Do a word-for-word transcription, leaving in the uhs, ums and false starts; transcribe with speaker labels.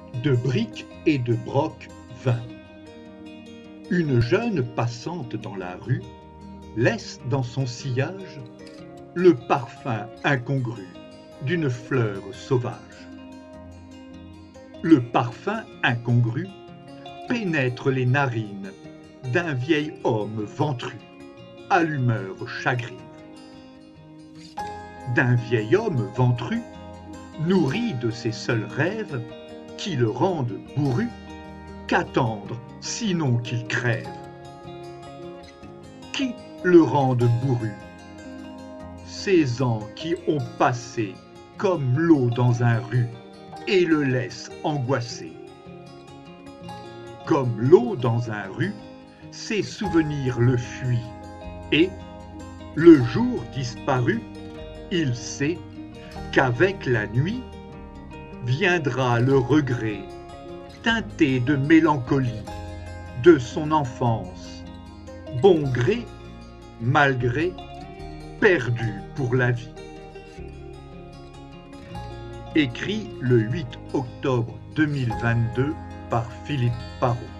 Speaker 1: De briques et de broc vint. Une jeune passante dans la rue laisse dans son sillage le parfum incongru d'une fleur sauvage. Le parfum incongru pénètre les narines d'un vieil homme ventru, à l'humeur chagrine. D'un vieil homme ventru, nourri de ses seuls rêves, qui le rendent bourru, qu'attendre sinon qu'il crève? Qui le rende bourru? Ces ans qui ont passé comme l'eau dans un rue et le laissent angoissé. Comme l'eau dans un rue, ses souvenirs le fuient et, le jour disparu, il sait qu'avec la nuit viendra le regret teinté de mélancolie de son enfance, bon gré, mal gré, perdu pour la vie. Écrit le huit octobre deux mille vingt-deux par Philippe Parrot.